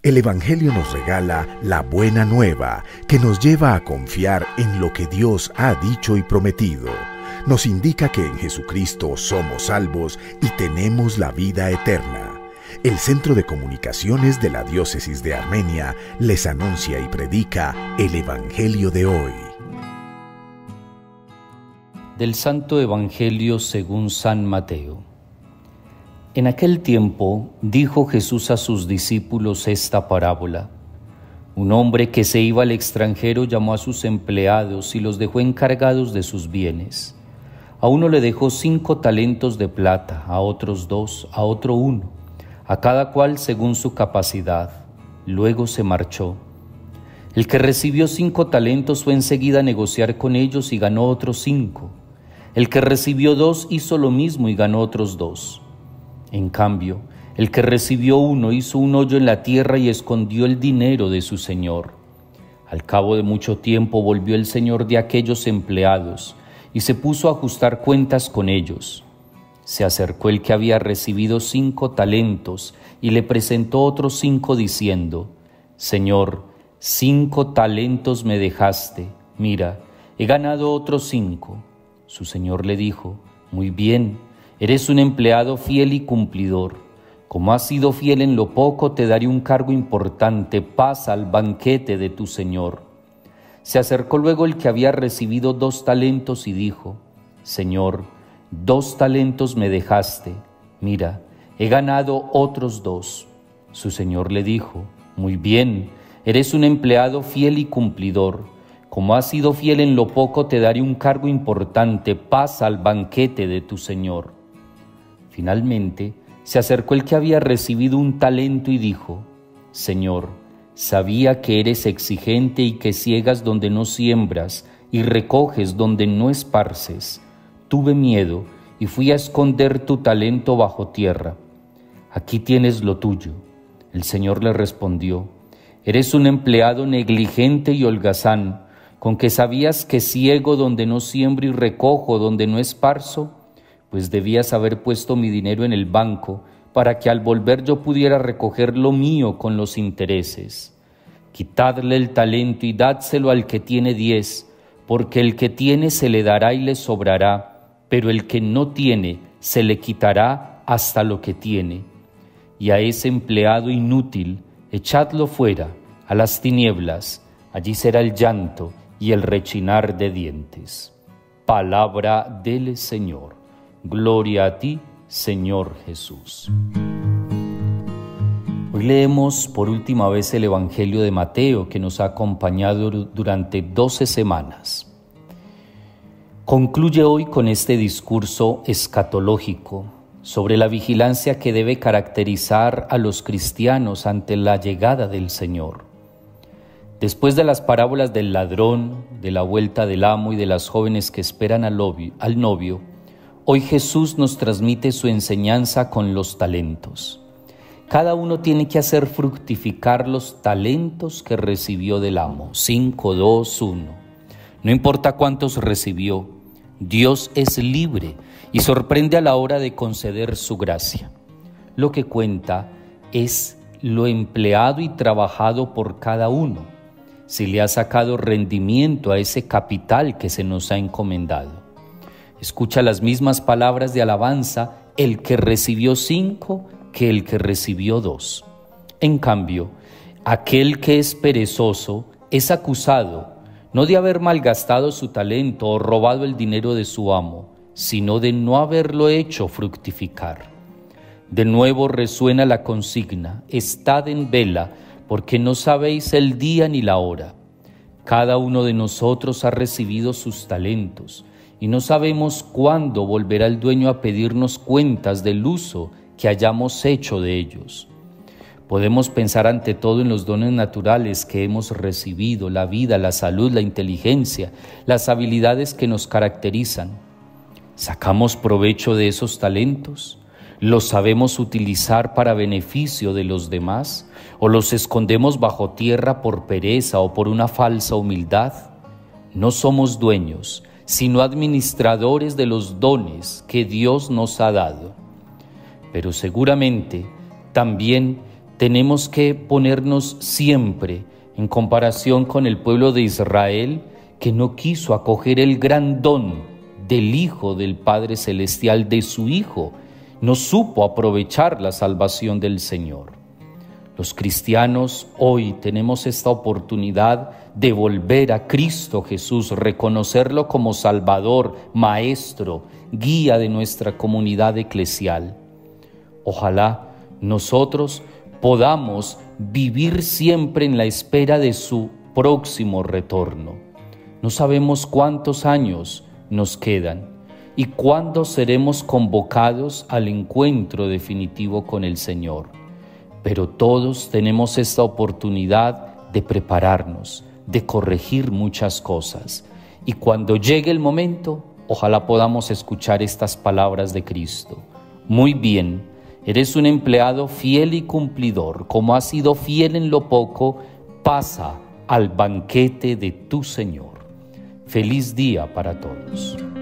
El Evangelio nos regala la buena nueva que nos lleva a confiar en lo que Dios ha dicho y prometido. Nos indica que en Jesucristo somos salvos y tenemos la vida eterna. El Centro de Comunicaciones de la Diócesis de Armenia les anuncia y predica el Evangelio de hoy. Del Santo Evangelio según San Mateo. En aquel tiempo dijo Jesús a sus discípulos esta parábola. Un hombre que se iba al extranjero llamó a sus empleados y los dejó encargados de sus bienes. A uno le dejó 5 talentos de plata, a otros 2, a otro 1, a cada cual según su capacidad. Luego se marchó. El que recibió 5 talentos fue enseguida a negociar con ellos y ganó otros 5. El que recibió 2 hizo lo mismo y ganó otros 2. En cambio, el que recibió 1 hizo un hoyo en la tierra y escondió el dinero de su señor. Al cabo de mucho tiempo volvió el señor de aquellos empleados y se puso a ajustar cuentas con ellos. Se acercó el que había recibido 5 talentos y le presentó otros 5 diciendo: Señor, 5 talentos me dejaste, mira, he ganado otros 5. Su señor le dijo: Muy bien, eres un empleado fiel y cumplidor. Como has sido fiel en lo poco, te daré un cargo importante. Pasa al banquete de tu señor. Se acercó luego el que había recibido 2 talentos y dijo: Señor, 2 talentos me dejaste. Mira, he ganado otros 2. Su señor le dijo: Muy bien, eres un empleado fiel y cumplidor. Como has sido fiel en lo poco, te daré un cargo importante. Pasa al banquete de tu señor. Finalmente, se acercó el que había recibido 1 talento y dijo: Señor, sabía que eres exigente y que ciegas donde no siembras y recoges donde no esparces. Tuve miedo y fui a esconder tu talento bajo tierra. Aquí tienes lo tuyo. El Señor le respondió: Eres un empleado negligente y holgazán, con que sabías que ciego donde no siembro y recojo donde no esparzo, pues debías haber puesto mi dinero en el banco, para que al volver yo pudiera recoger lo mío con los intereses. Quitadle el talento y dádselo al que tiene 10, porque el que tiene se le dará y le sobrará, pero el que no tiene se le quitará hasta lo que tiene. Y a ese empleado inútil echadlo fuera, a las tinieblas, allí será el llanto y el rechinar de dientes. Palabra del Señor. Gloria a ti, Señor Jesús. Hoy leemos por última vez el Evangelio de Mateo, que nos ha acompañado durante 12 semanas. Concluye hoy con este discurso escatológico sobre la vigilancia que debe caracterizar a los cristianos ante la llegada del Señor. Después de las parábolas del ladrón, de la vuelta del amo y de las jóvenes que esperan al novio, hoy Jesús nos transmite su enseñanza con los talentos. Cada uno tiene que hacer fructificar los talentos que recibió del amo. 5, 2, 1. No importa cuántos recibió, Dios es libre y sorprende a la hora de conceder su gracia. Lo que cuenta es lo empleado y trabajado por cada uno, si le ha sacado rendimiento a ese capital que se nos ha encomendado. Escucha las mismas palabras de alabanza el que recibió 5 que el que recibió 2. En cambio, aquel que es perezoso es acusado no de haber malgastado su talento o robado el dinero de su amo, sino de no haberlo hecho fructificar. De nuevo resuena la consigna: estad en vela, porque no sabéis el día ni la hora. Cada uno de nosotros ha recibido sus talentos y no sabemos cuándo volverá el dueño a pedirnos cuentas del uso que hayamos hecho de ellos. Podemos pensar ante todo en los dones naturales que hemos recibido: la vida, la salud, la inteligencia, las habilidades que nos caracterizan. ¿Sacamos provecho de esos talentos? ¿Los sabemos utilizar para beneficio de los demás? ¿O los escondemos bajo tierra por pereza o por una falsa humildad? No somos dueños, sino administradores de los dones que Dios nos ha dado. Pero seguramente también tenemos que ponernos siempre en comparación con el pueblo de Israel, que no quiso acoger el gran don del Hijo del Padre Celestial, de su Hijo, no supo aprovechar la salvación del Señor. Los cristianos hoy tenemos esta oportunidad de volver a Cristo Jesús, reconocerlo como Salvador, Maestro, guía de nuestra comunidad eclesial. Ojalá nosotros podamos vivir siempre en la espera de su próximo retorno. No sabemos cuántos años nos quedan y cuándo seremos convocados al encuentro definitivo con el Señor. Pero todos tenemos esta oportunidad de prepararnos, de corregir muchas cosas. Y cuando llegue el momento, ojalá podamos escuchar estas palabras de Cristo. Muy bien, eres un empleado fiel y cumplidor. Como has sido fiel en lo poco, pasa al banquete de tu Señor. Feliz día para todos.